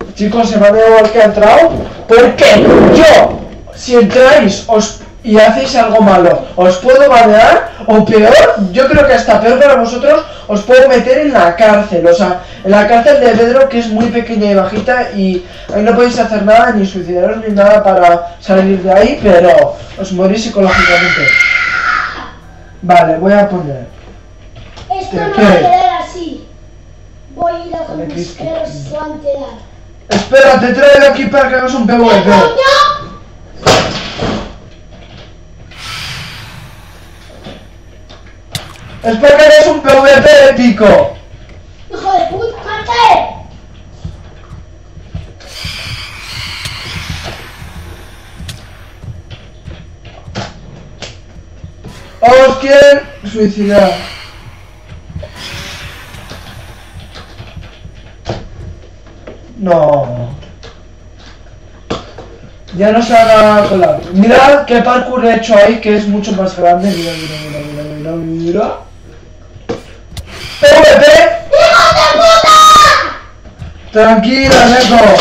Chicos, se me ha dado el que ha entrado. Porque yo, si entráis y hacéis algo malo, os puedo banear, o peor, yo creo que hasta peor para vosotros, os puedo meter en la cárcel. O sea, en la cárcel de Bedrock, que es muy pequeña y bajita, y ahí no podéis hacer nada, ni suicidaros ni nada para salir de ahí, pero os morís psicológicamente. Vale, voy a poner. Esto no va a quedar así. Voy a ir a los mosqueros y se van a quedar. Espera, te traigo aquí para que hagas un PvP. Espera que hagas un PvP épico. ¡Hijo de puta, mate! Os quieren suicidar. No. Ya no se van a colar. Mirad qué parkour he hecho ahí, que es mucho más grande. Mira, mira, mira, mira, mira, mira. ¡PvP! ¡Hijo de puta! Tranquila, Neko.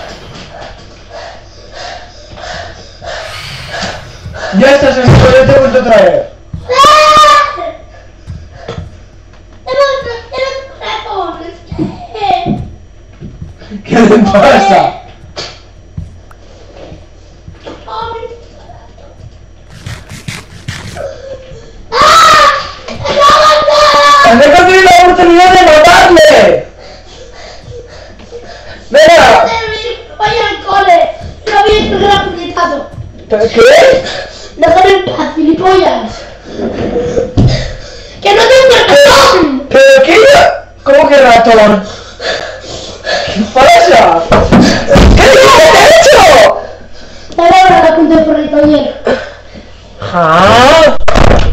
Ya estás en esto, ya te he vuelto a traer. ¿Qué le pasa? ¡El Neko tiene la oportunidad de matarle! ¡Venga! Voy al cole. No voy a entregar a puñetazo. ¿Qué? Déjame en paz, gilipollas. ¡Que no tengo ratón! ¿Pero qué? ¿Cómo que ratón? ¿Qué pasa? ¿Qué he hecho? Te voy a hablar a punto de porritoñero. ¿Ah?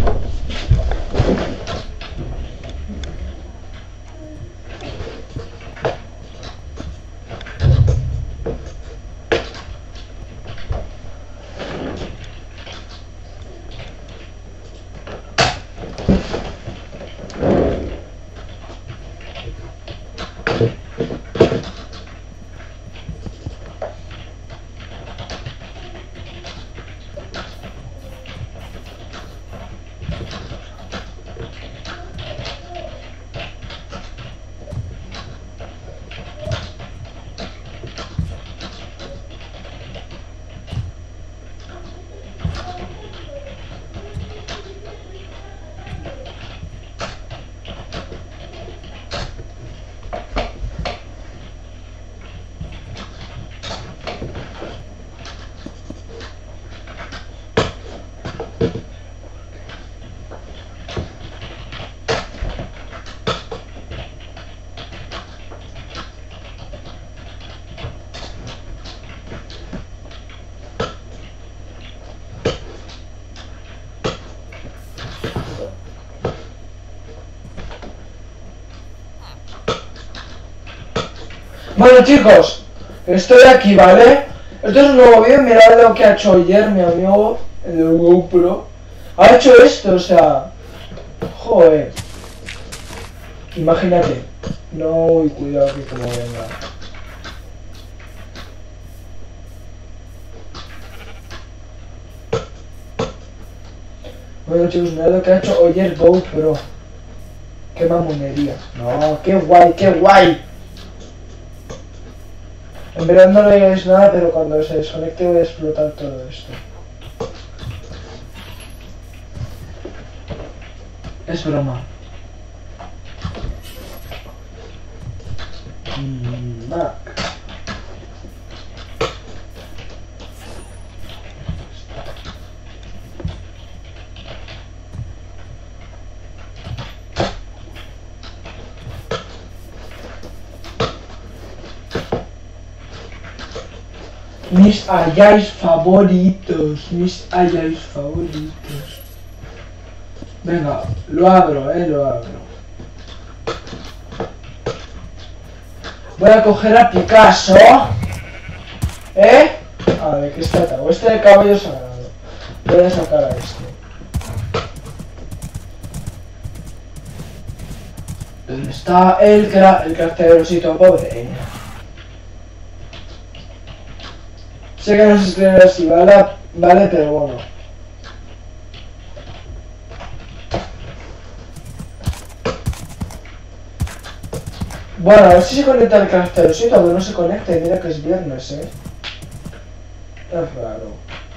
Bueno, chicos, estoy aquí, ¿vale? Esto es un nuevo vídeo. Mirad lo que ha hecho ayer mi amigo, el de GoPro. Ha hecho esto, o sea... Joder. Imagínate. No, y cuidado que como venga. Bueno, chicos, mirad lo que ha hecho ayer GoPro. Qué mamonería. No, qué guay, qué guay. En verdad no le digáis nada, pero cuando se desconecte voy a explotar todo esto. Es broma. Mac. Mis ayáis favoritos, mis ayáis favoritos. Venga, lo abro, lo abro. Voy a coger a Picasso. A ver, ¿qué está atado? Este de caballo sagrado. Voy a sacar a este. ¿Dónde está el carcelosito pobre? Sé que no se escribe así, vale, pero bueno. Bueno, a ver si se conecta el caracterosito, aunque no se conecte, mira que es viernes, Es raro.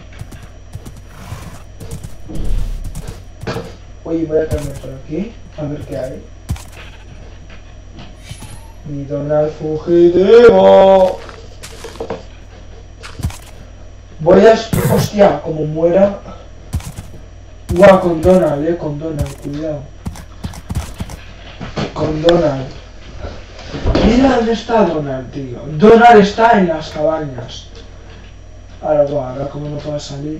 Uy, voy a cambiar por aquí, a ver qué hay. Mi Donald fugitivo. Voy a... Hostia, como muera... Guau, con Donald, con Donald, cuidado. Con Donald. Mira dónde está Donald, tío. Donald está en las cabañas. Ahora como no puedo salir.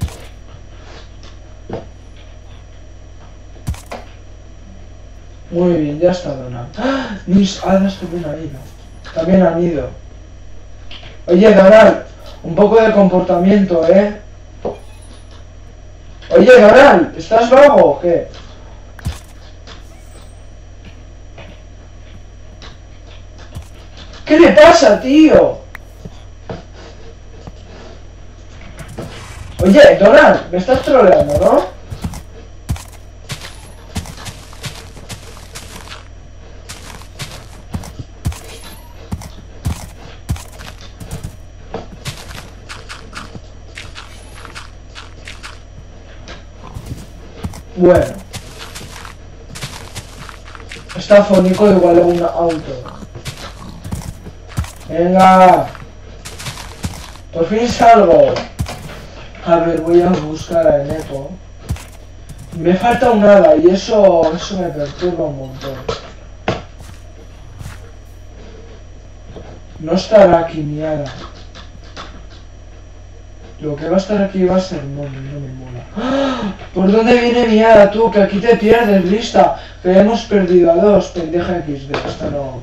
Muy bien, ya está Donald. ¡Ah! Mis hadas también han ido. Oye, Donald, un poco de comportamiento, Oye, Donald, ¿estás vago o qué? ¿Qué le pasa, tío? Oye, Donald, me estás troleando, ¿no? Bueno. Está fónico igual a un auto. Venga. Por fin salgo. A ver, voy a buscar a Eneco. Me falta un hada y eso me perturba un montón. No estará aquí mi hada. Lo que va a estar aquí va a ser no me mola. ¡Ah! ¿Por dónde viene mi hada, tú? Que aquí te pierdes, lista. Que hemos perdido a dos. Pendeja XD. Esta no...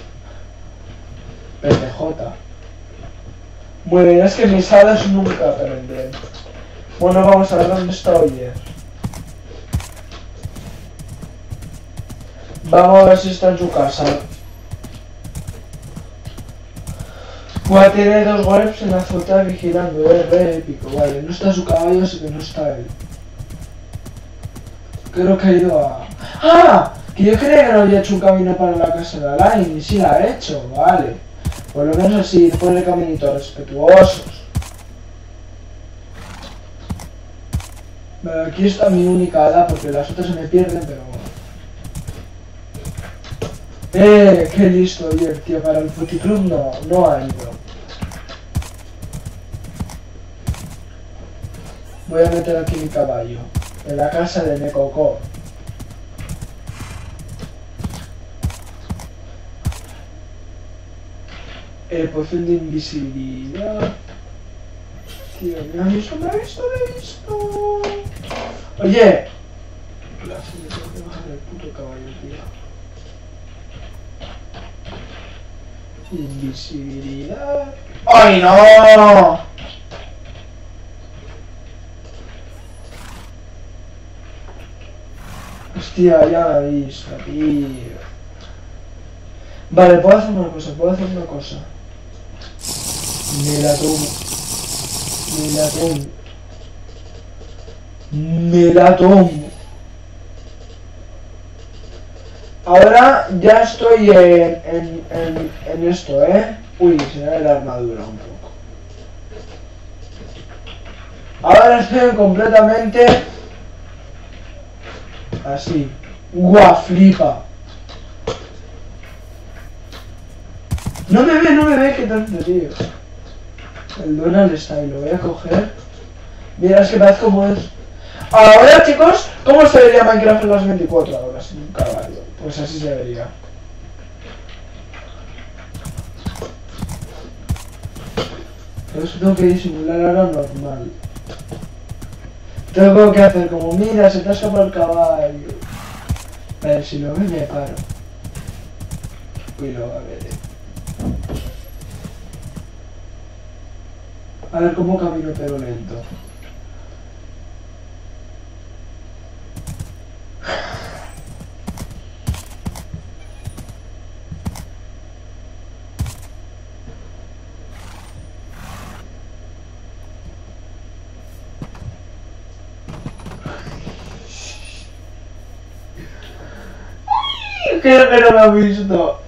Pendejota. Muy bien, es que mis hadas nunca aprenden. Bueno, vamos a ver dónde está Oyer. Vamos a ver si está en su casa. Buah, tiene dos golpes en la azotea vigilando, re épico. Vale, no está su caballo, así que no está él. Creo que ha ido a... ¡Ah! Que yo creía que no había hecho un camino para la casa de Alain, y sí la ha hecho, vale. Por lo menos así, pone caminitos respetuosos. Vale, aquí está mi única hada, porque las otras se me pierden, pero bueno. Qué listo, oye, tío, para el puticlub no ha ido. Voy a meter aquí mi caballo, en la casa de Nekoko. Poción de invisibilidad. Tío, me ha visto. Oye. Me tengo que bajar el puto caballo, tío. Invisibilidad. ¡Ay, no! Hostia, ya la he visto, tío. Vale, puedo hacer una cosa. Me la tomo. Ahora ya estoy en esto, Uy, se me da la armadura un poco. Ahora estoy completamente así. ¡Guau, flipa! No me ve, qué tonto, tío. El Donald está ahí, lo voy a coger. Mira, es que parece como es. Ahora, chicos, ¿cómo se vería Minecraft en las 24 horas? Sin un caballo. Pues así se vería. Por eso tengo que disimular ahora normal. Tengo que hacer como, mira, se te ha escapado el caballo. A ver, si lo ve me paro. Uy, lo va a ver, A ver cómo camino pero lento. Creo que no lo ha visto.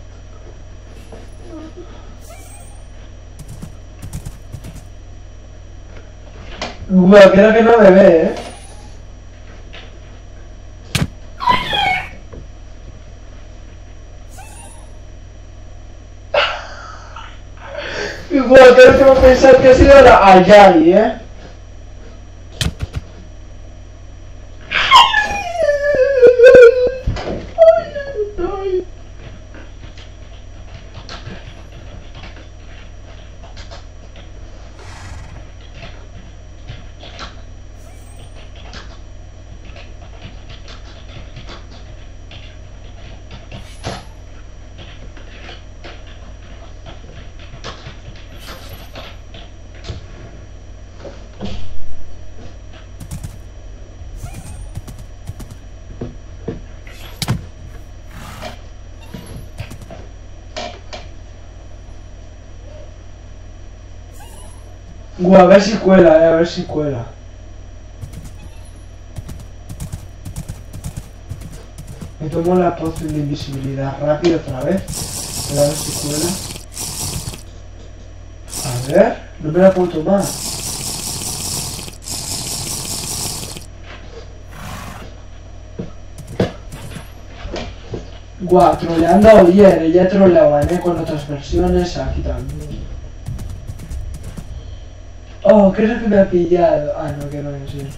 Bueno, creo que no me ve, Bueno, creo que va a pensar que ha sido la Ayari, A ver si cuela, a ver si cuela. Me tomo la poción de invisibilidad rápido otra vez. A ver si cuela. A ver, no me la puedo tomar. Troleando a Oyer, ella troleaba con otras versiones, aquí también. Oh, creo que me ha pillado. Ah, no, que no es así.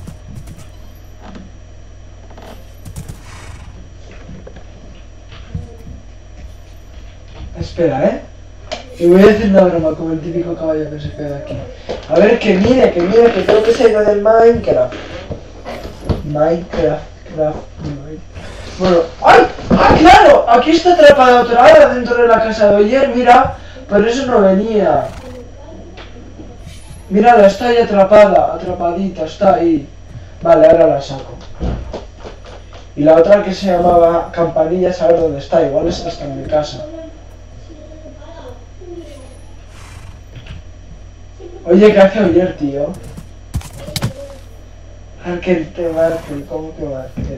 Espera, Y voy a decir una broma como el típico caballo que se queda aquí. A ver, que mire, que tengo que salir del Minecraft. Bueno, ¡ay! ¡Ah, claro! Aquí está atrapada otra hora dentro de la casa de Oyer, mira. Por eso no venía. Mírala, está ahí atrapada, atrapadita, está ahí. Vale, ahora la saco. Y la otra que se llamaba Campanilla, saber dónde está, igual está hasta en mi casa. Oye, ¿qué hace Oyer, tío? Arkel, ¿cómo que va Arkel?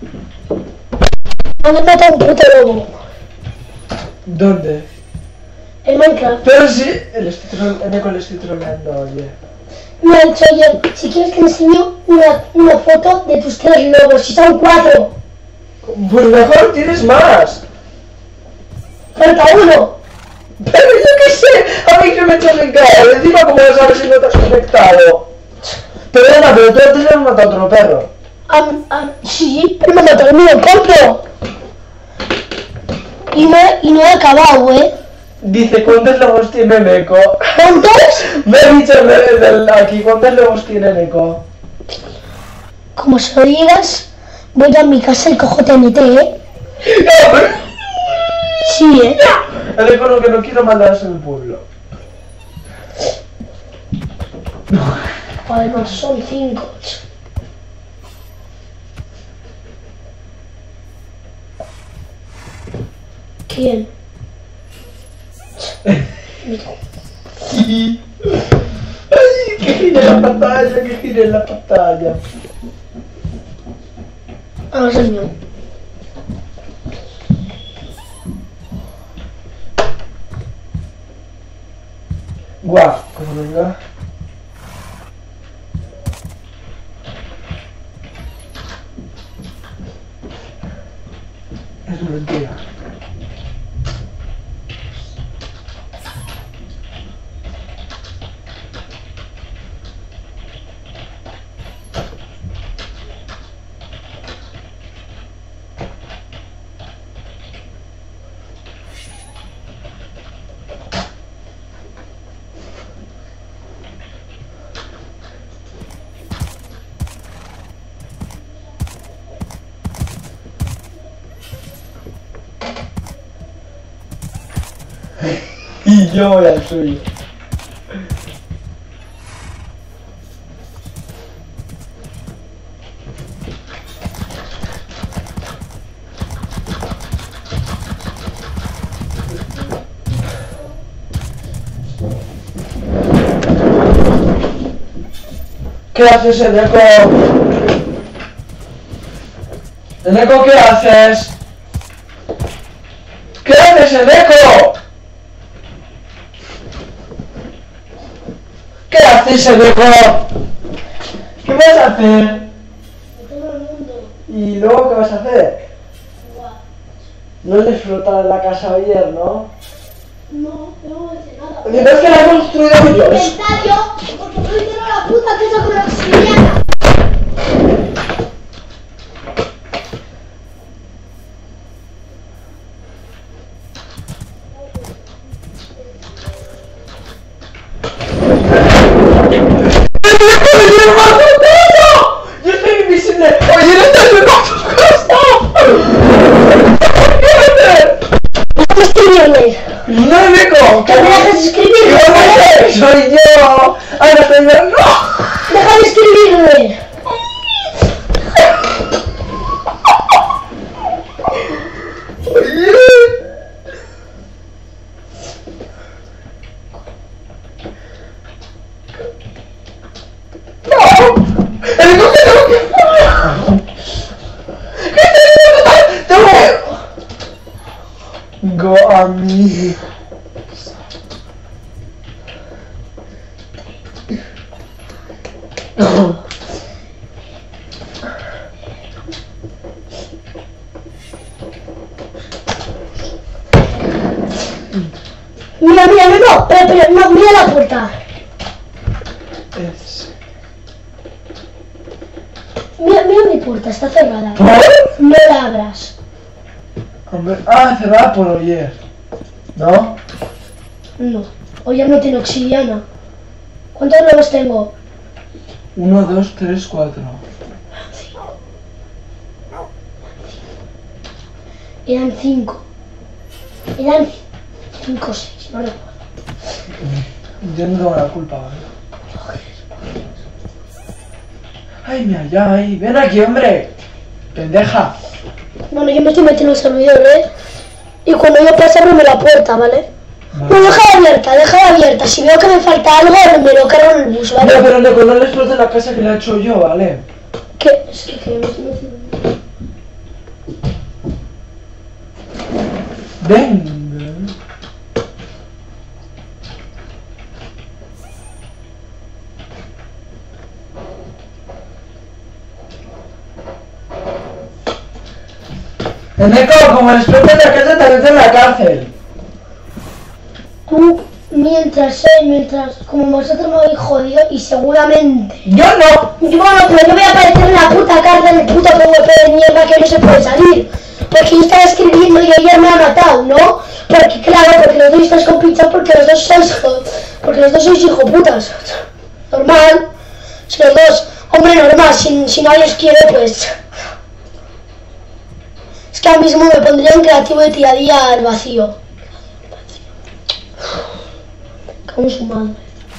¿Dónde mata un puto lobo? ¿Dónde? En Minecraft. Pero sí, le estoy troleando a Oyer. Me ha dicho Oyer, si quieres que te enseño una foto de tus 3 lobos, si son 4. Pues mejor tienes más. Falta 1. Pero yo qué sé, a mí que me echas en cara, encima como lo sabes si no te has conectado. Perdona, pero tú antes le has matado a otro perro. Sí, pero me ha matado el mío, compro. Y no he acabado, Dice, ¿cuántos lobos tiene Neko? ¿Cuántos? Me ha dicho aquí, ¿cuántos lobos tiene Neko? Como se lo digas, voy a mi casa y cojo TNT, Sí, El Neko lo que no quiero mandarse en el pueblo. Además son 5. ¿Quién? ¡Ay, que gire la pantalla, que gire la pantalla! Ah, señor. Como venga. Es mentira. Y yo voy al suyo. ¿Qué haces, Eneco? Eneco, ¿qué haces? haces, Eneco? ¿Qué haces, Eneco? ¿Qué vas a hacer? De todo el mundo. ¿Y luego qué vas a hacer? Guau. No disfrutar en la casa ayer, ¿no? No hice nada. Mientras que la he construido yo. Inventario, porque no hicieron la puta casa con la obsidiana. ¡Yo estoy invisible! ¡Oye, no te Déjame escribirme. ¡No, Eneco! ¿Que me dejes escribirme? ¡Soy yo! ¡Ay, no estoy viendo! ¡No! Déjame escribirme. Go a mí. Mira, no, pero, no, mira la puerta. Mira mi puerta, está cerrada. No la abras. Hombre, cerrada por ayer. ¿No? No, o ya no tiene obsidiana. ¿Cuántos globos tengo? 1, 2, 3, 4. Eran 5. Eran 5 o 6, no recuerdo. Yo no tengo la culpa, ¿vale? Ay, mira, ya, ahí. Ven aquí, hombre. Pendeja. Bueno, yo me estoy metiendo en el servidor, ¿eh? Y cuando yo pase, abreme la puerta, ¿vale? Vale. No, déjala abierta. Si veo que me falta algo, me lo cargo en el bus, ¿vale? No, pero Eneco, no le explote la casa que la he hecho yo, ¿vale? ¿Qué? Es que me estoy metiendo. Venga. Eneco, como le explote la casa, te metes en la cárcel. Tú, mientras, como vosotros me habéis jodido, y seguramente... Yo no. Bueno, pero yo voy a aparecer en la puta cárcel, el puto PvP de mierda que no se puede salir. Porque yo estaba escribiendo y ayer me ha matado, ¿no? Porque claro, porque los dos estáis con pincha porque los dos sois hijoputas. Normal. Si los dos, hombre, normal, si nadie os quiere, pues... Es que ahora mismo me pondría en creativo de tiradía al vacío. Como su madre.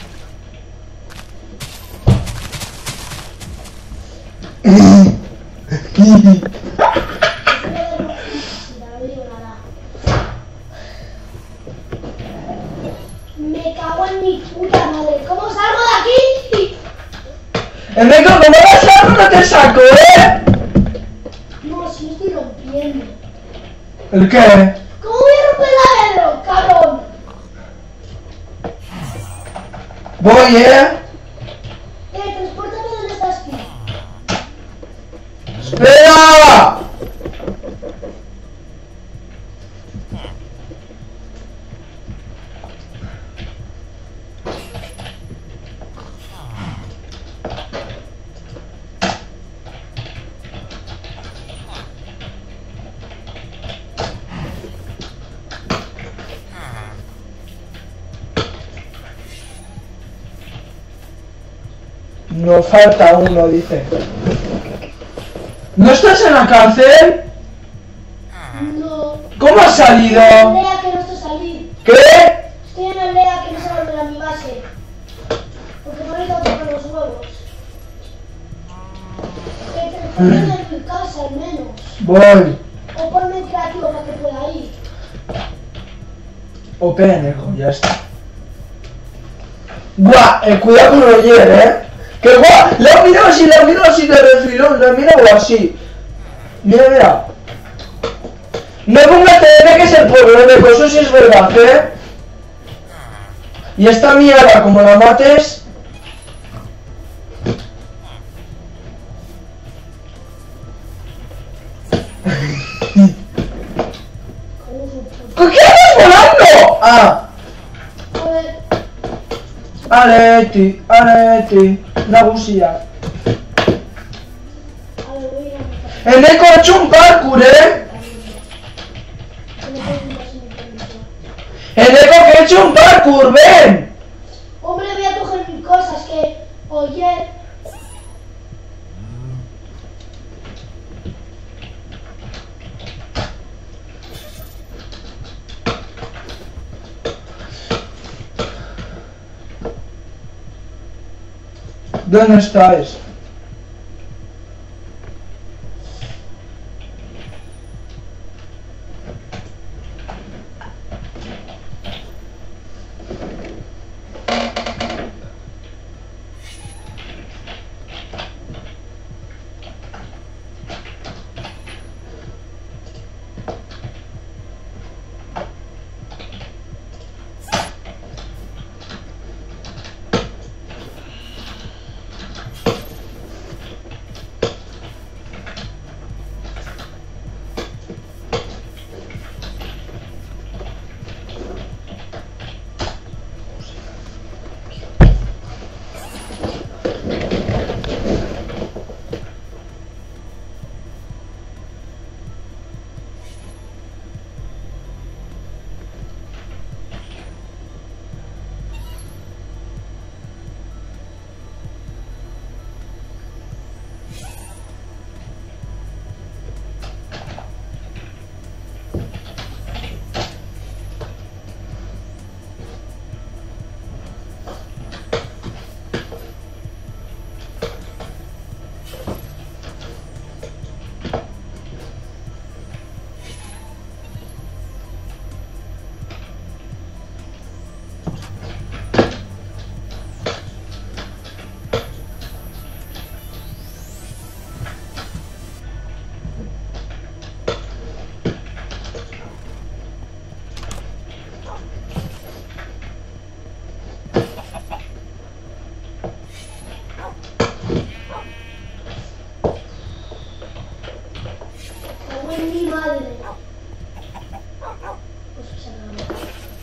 Me cago en mi puta madre. ¿Cómo salgo de aquí? Eneco, como vas a no te saco, ¿eh? No, si me estoy rompiendo. ¿El qué? ¿Cómo voy a romper la dedo, cabrón? Voy, Transpórtame donde estás tú. ¡Espera! Nos falta uno, dice. ¿No estás en la cárcel? No. ¿Cómo has salido? Estoy en la aldea que no sé salir. ¿Qué? Estoy en la aldea que no sé volver a mi base. Porque me han ido a tocar los huevos. Transportame en mi casa al menos. Voy. O ponme en creativo para que pueda ir. O Eneco, ya está. Buah, cuidado con Roger, Que guau, la he mirado así de refilón, la he mirado así. Mira, mira. No pongas TN que es el pueblo de eso sí es verdad, ¿eh? Y esta mierda, como la mates... ¿Qué haces volando? Ah. Areti, areti, nagusia. Eneko ha hecho un parkour, ¿eh? Eneko que ha hecho un parkour, ven. Hombre, voy a coger mis cosas que... Oye... ¿Dónde estáis? Mi madre. Pues se acabó.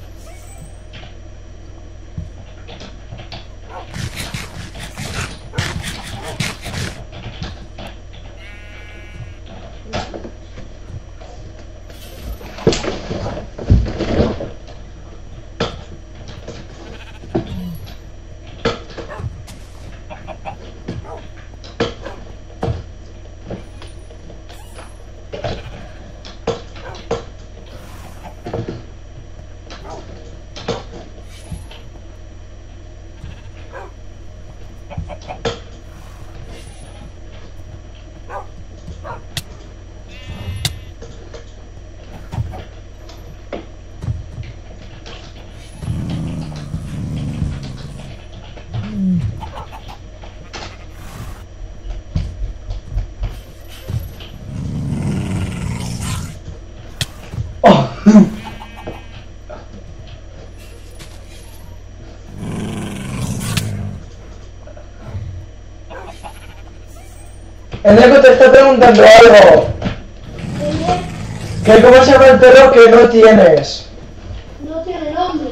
Eneko te está preguntando algo. ¿Qué? ¿Cómo se llama el perro que no tienes? No tiene nombre.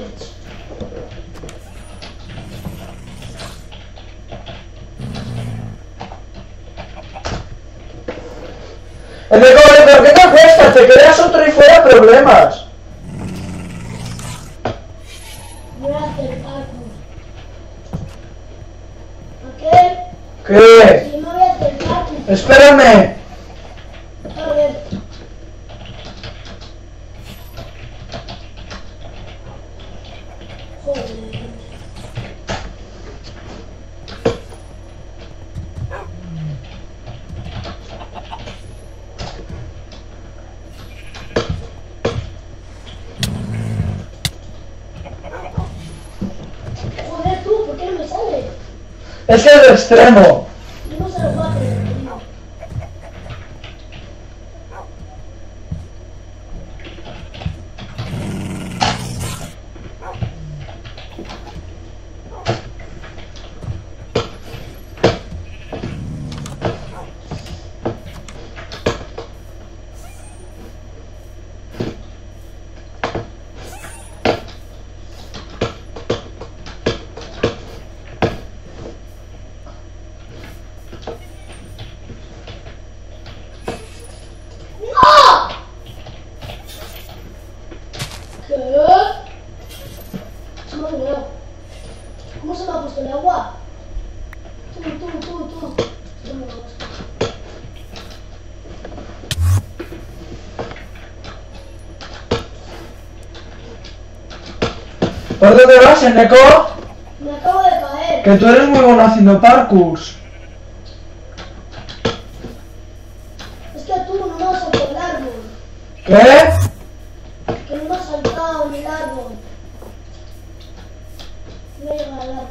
Eneko, ¿pero qué te acuestas? Te quedas otro y fuera problemas. Voy a hacer parkour. ¿Ok? ¿Qué? Sí, me voy a hacer parkour. Espérame. A ver. Joder. Joder, tú, ¿por qué no me sale? Es que es de extremo. Yo no se lo puedo hacer, tío. me ha frenado. ¿Cómo se me ha puesto el agua? Tú. Esto me lo busco. ¿Por dónde vas, Eneco? Me acabo de caer. Que tú eres muy bueno haciendo parkours. Es que tú no me has saltado el árbol. ¿Qué? Que no me has saltado en el árbol. No he llegado al árbol.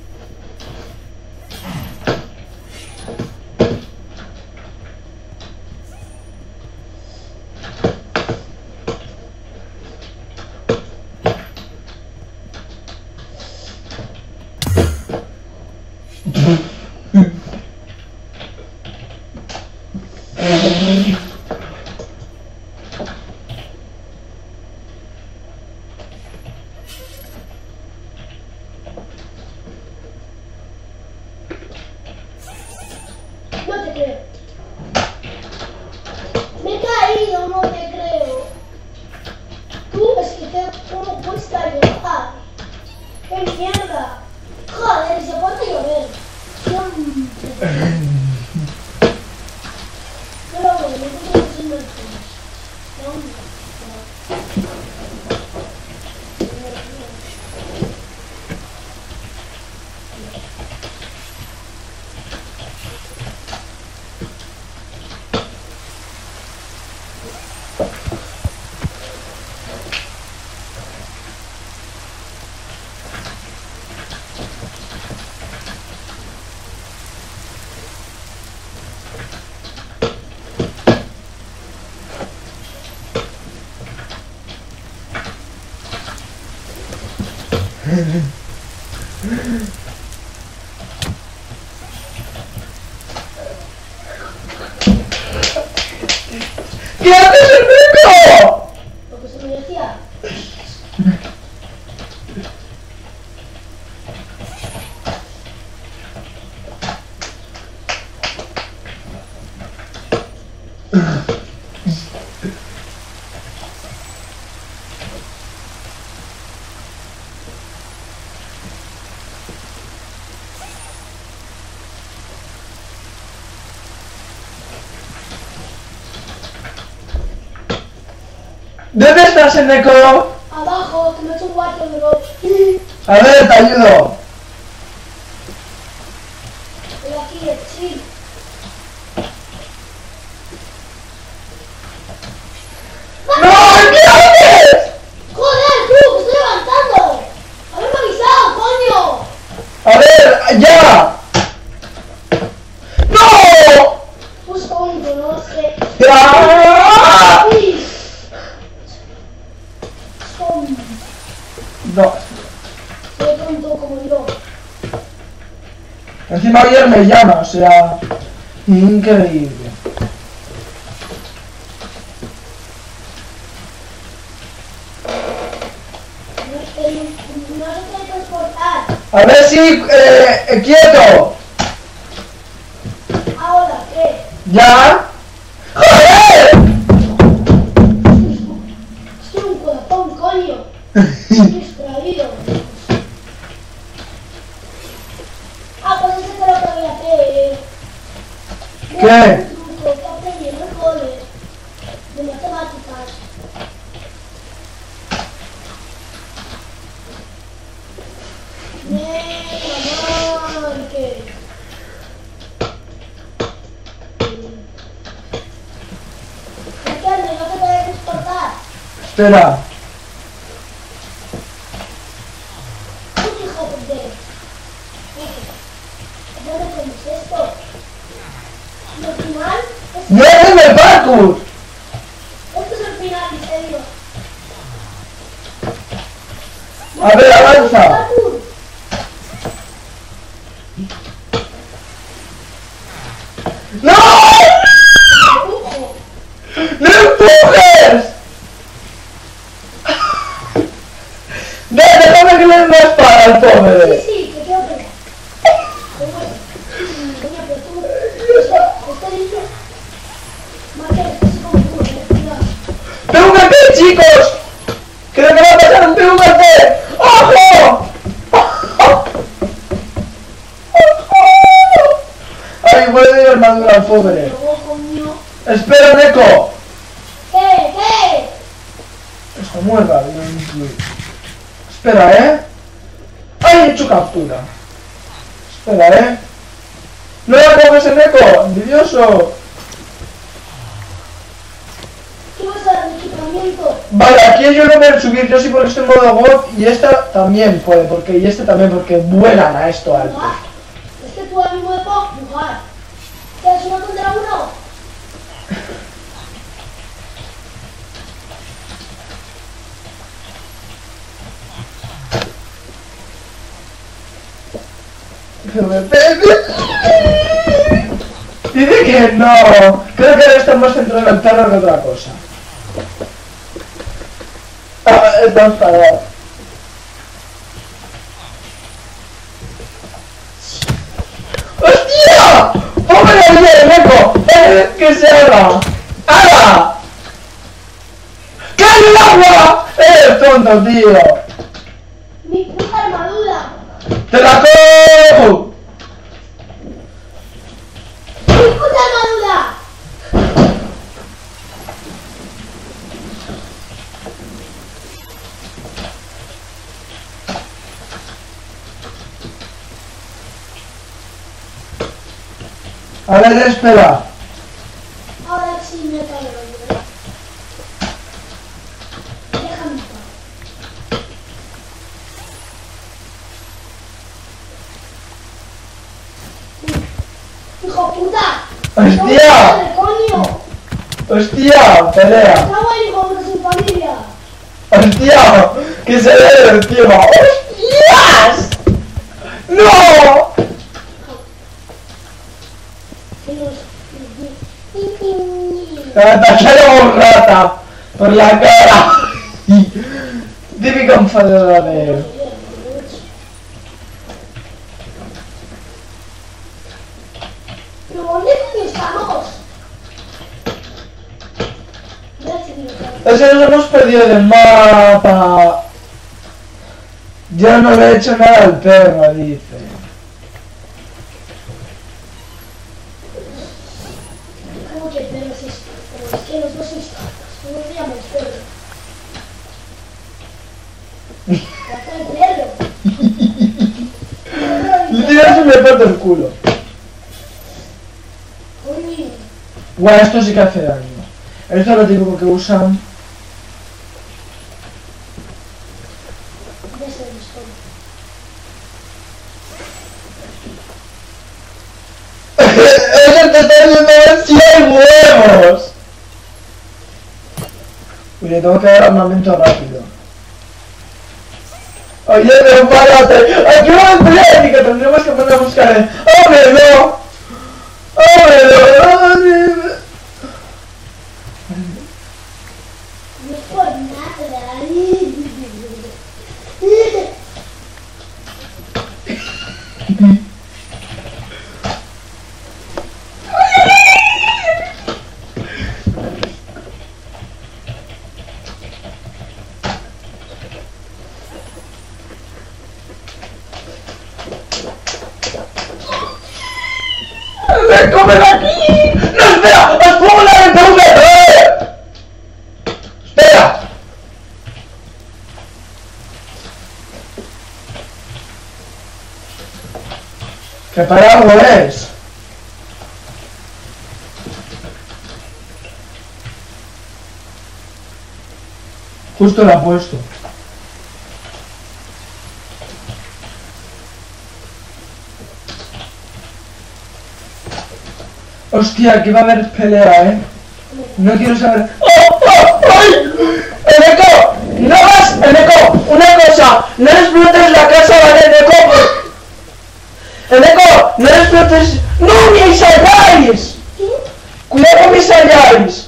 No te creo. Me he caído, no te creo. Tú es que ¿cómo cuesta llegar? ¡Qué mierda! Joder, se pone a llover. Siempre. No lo voy, me tengo que hacer ¿Qué haces, Eneco? lo que se me decía. ¿Dónde estás, Eneco? Abajo, que me he hecho un cuarto de rock. A ver, te ayudo. Estoy aquí, sí. ¡No! ¿Qué haces? ¡Joder, tú! ¡Me estoy levantando! ¡Haberme avisado, coño! A ver, ya. ¡No! Pues tonto, no sé. ¡Ah! Sí. Tonto. No. Soy tonto como yo. Encima ayer me llama, o sea... Increíble. No se puede transportar. A ver si... quieto. Ahora, ¿qué? ¿Ya? ¡Joder! Estoy un corazón, coño. Estoy distraído. Pues ese es lo que voy a hacer. ¿Qué? Un truco que aprendí en el cole de matemáticas. Mamá, ¿qué? Ricardo, no te puedes transportar. Espera. Tú, hijo de... ¿Dónde pones esto? Y al final... ¡No es el parkour! Esto es el final, en serio. A ver, avanza. ¡No! Empujo. ¡No empujes! Déjame que le dé una espada al pobre. Sí, que quiero pegar. Coño, pero tú... Esto dice... Marca, esto es como tú, cuidado. ¡PVP, chicos! Creo que va a pasar un PVP. ¡Ojo! armadura al pobre. Luego, coño. Espera, Neko. ¿Qué? Está muy rápido. Espera, ¡Ay, he hecho captura! Espera, ¡No la coges en Neko! ¡Envidioso! ¿Qué vas a dar de equipamiento? Vale, aquí yo no voy a subir, yo sí porque estoy en modo God y esta también puede, y este también porque vuelan a esto alto. Ah, es que tú a mí no me puedo jugar. ¿Qué es 1 contra 1? Dice que no. Creo que ahora está más centrado en el perro que otra cosa. Está enfadado. ¡Hostia! ¡Póngale ahí, Neko! ¡Que se haga! ¡Hala! ¡Cae el agua! ¡Eres tonto, tío! ¡Mi puta armadura! ¡Te la cojo! ¡Mi puta armadura! A ver, espera. Ahora sí me cae el rollo. Déjame estar. ¡Hijo puta! ¡Hostia! ¡No, coño! ¡Hostia! ¡Pelea! ¡No voy hijo de su familia! ¡Hostia! ¡Que se ve encima! ¡Hostias! ¡No! ¡Me atacaron un rata! ¡Por la cara! Típico enfadador de él. ¿Pero dónde coño estamos? Es que nos hemos perdido del mapa. Yo no le he hecho nada al perro, dice. ¿Cómo que perros es? Pero es que los dos sois cartas. ¿Cómo se llama el perro? ¡Trata de perro! Le tiras y me parto el culo. Uy, Guau, esto sí que hace daño. Esto es lo típico que usan. ya se dispone. ¡Eso te está viendo si hay huevos! Uy, le tengo que dar armamento rápido. Oye, pero párate. ¡Aquí va el tren! Que tendremos que poner a buscar el... ¡Hombre, no! ¡Hombre, no! No es por nada. ¡Me comen aquí! ¡No, espera! ¡Os pongo la dentadura! ¡Espera! ¿Qué para algo es? Justo lo ha puesto. Hostia, aquí va a haber pelea, No quiero saber... ¡Oh! ¡Oh! ¡Ay! ¡Eneko! ¡No vas! ¡Eneko! ¡Una cosa! ¡No explotes la casa, vale, Eneko! ¡Eneko! ¡No explotes! ¡No, mis halláis! ¡Cuidado con mis halláis!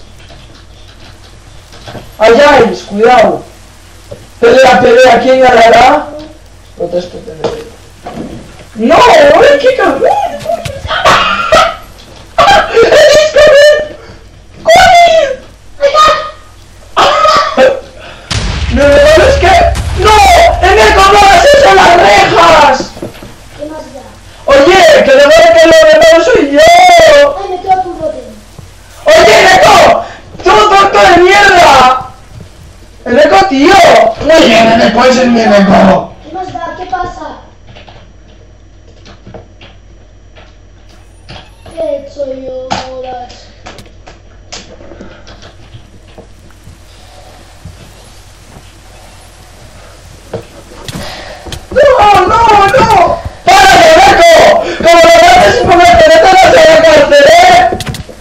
¡Halláis! ¡Cuidado! Pelea, pelea, ¿quién ganará? Protesto, pelea. ¡No! ¡Ay, qué cabrón! ¡Elis, corre! ¡Corre! ¡No, es que... ¡No! ¡Eneko, no hagas eso, las rejas! ¿Qué más da? Oye, que de verdad que lo demás soy yo. Ay, puede ser mi Eneco. ¿Qué más da? ¿Qué pasa? ¿Qué he hecho yo? Jodas. ¡No, no, no! ¡Para, Eneco! ¡Como lo mates por la pelota no se va a cárcel, ¿eh?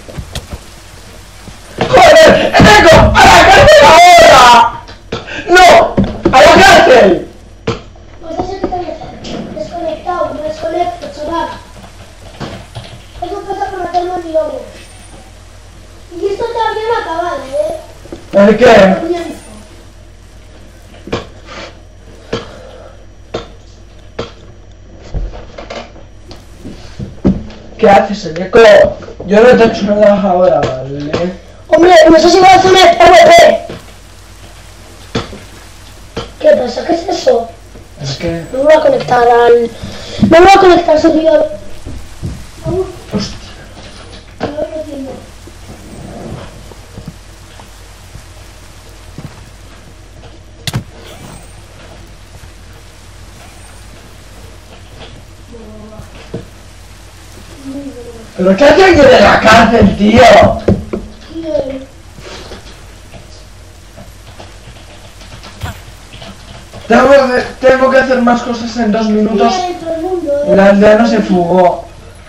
¡Joder! ¡Eneco! ¡A la cárcel ahora! ¡No! ¡A la cárcel! Pues eso que tengo que hacer. Desconectado, me desconecto, chaval. Tengo que empezar con meterme en mi lobo. Y esto todavía no ha acabado, ¿eh? ¿El qué? Comienzo. ¿Qué haces, Eneco? Yo no te he hecho nada ahora, ¿vale? Hombre, no sé si voy a hacer una PvP. ¿Qué pasa? ¿Qué es eso? Es que... Me voy a conectar al... Me voy a conectar al servidor. Hostia. Me voy metiendo. ¿Pero qué hace alguien en la cárcel, tío? ¿Quién? Tengo que hacer más cosas en 2 minutos. ¿Quién entra al mundo? El aldeano se fugó.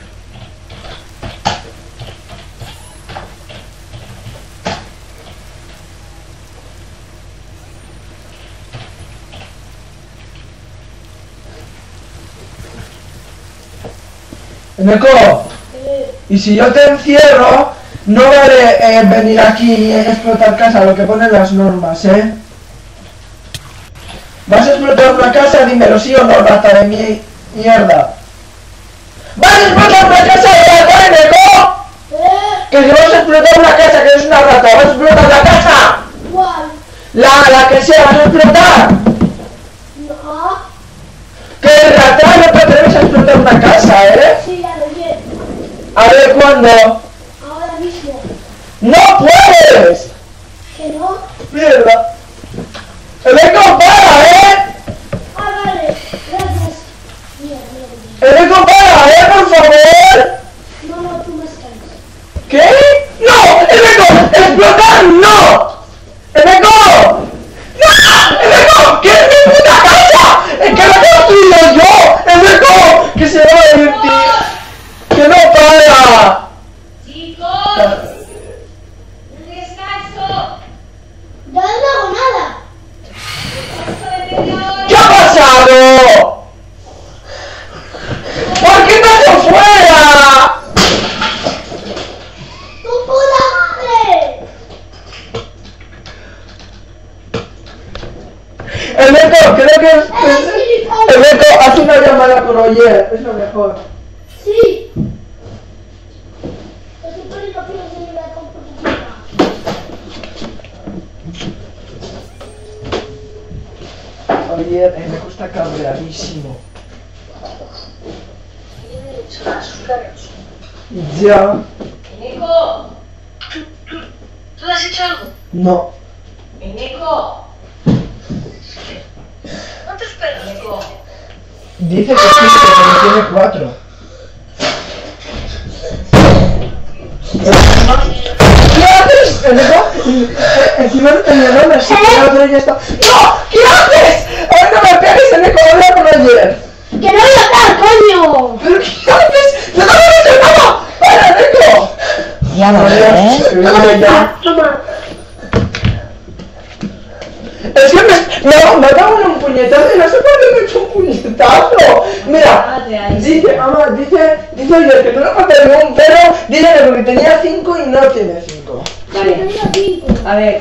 Eneco, y si yo te encierro, no vale venir aquí y explotar casa, lo que ponen las normas, ¿eh? ¿Vas a explotar una casa? Dímelo, ¿sí o no, rata de mierda? ¿Vas a explotar una casa de rata, Eneco? Que si vas a explotar una casa, que eres una rata, ¿vas a explotar la casa? ¿Cuál? La que sea, ¿vas a explotar? No. Que rata, no te atreves a explotar una casa, ¿eh? Sí, ya lo vi. A ver, ¿cuándo? Ahora mismo. ¡No puedes! ¿Que no? ¡Mierda! ¡Eneco, para, eh! Ah, vale. Gracias. Mira. ¡Eneco, para, por favor! No, no, tú me estás. ¿Qué? ¡No! ¡Eneco! ¡Explotar! ¡No! ¡Eneco! ¡No! ¡Eneco! ¡Que es mi puta casa! ¡Es que lo he construido yo! ¡Eneco! ¡Que se va a divertir! ¡Que no para! Chicos, un descanso. Ya no hago nada. Descanso de media hora. ¿Qué ha pasado? ¿Por qué no se fuera? ¡Tu puta madre! Eneco, creo que es... Eneco, haz una llamada con Oyer, es lo mejor. Sí. Estoy poniendo pilas en la computadora. Oyer, Eneco está cabreadísimo. Ya. Eneco, ¿tú has hecho algo? No. Eneco. ¿Cuántos perros? Eneco. Dice que sí, pero tiene 4. ¿Qué haces, Eneco? Encima no tenía nombre, así que la otra ya está. ¡No! ¿Qué haces? ¡Ahora no me pegues, Eneco! ¡Habla con Oyer! ¡Que no voy a hablar, coño! ¿Pero qué haces? ¡No te voy a hacer nada! ¡Para, Eneco! Ya no sé, ¿eh? Ya. Toma. Es que me ha dado un puñetazo y no sé por qué me he hecho un puñetazo. Mira, dice, mamá, dice Oyer que tú no matas ningún perro, dígale porque tenía 5 y no tiene 5. Vale, Tenía 5. a ver.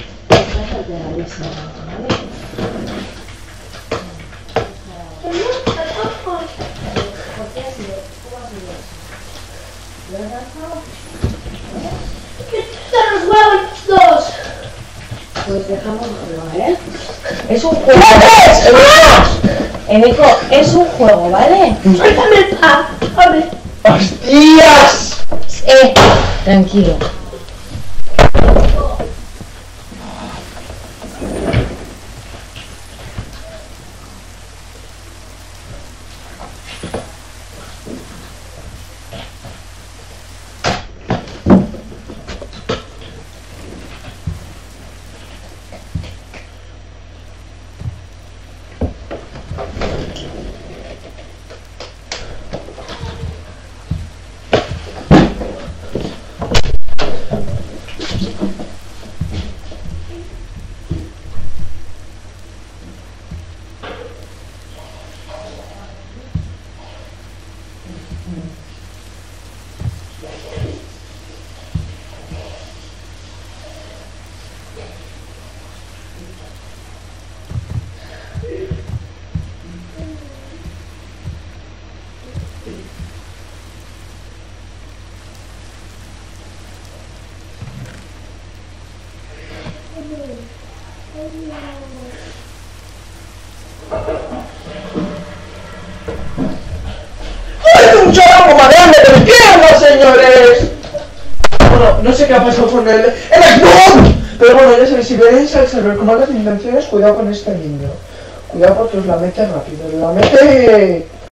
¡Te los huevos dos! Pues dejámoslo, ¿eh? Es un juego. Eneco, es un juego, ¿vale? ¡Suéltame el pan! ¡Abre! ¡Hostias! Tranquilo. ¡Joder, un chorro mareando de izquierda, señores! Bueno, no sé qué ha pasado con el Xbox, pero bueno, ya sabéis, si veréis al server con malas intenciones, cuidado con este niño. Cuidado porque os la mete rápido, la mete...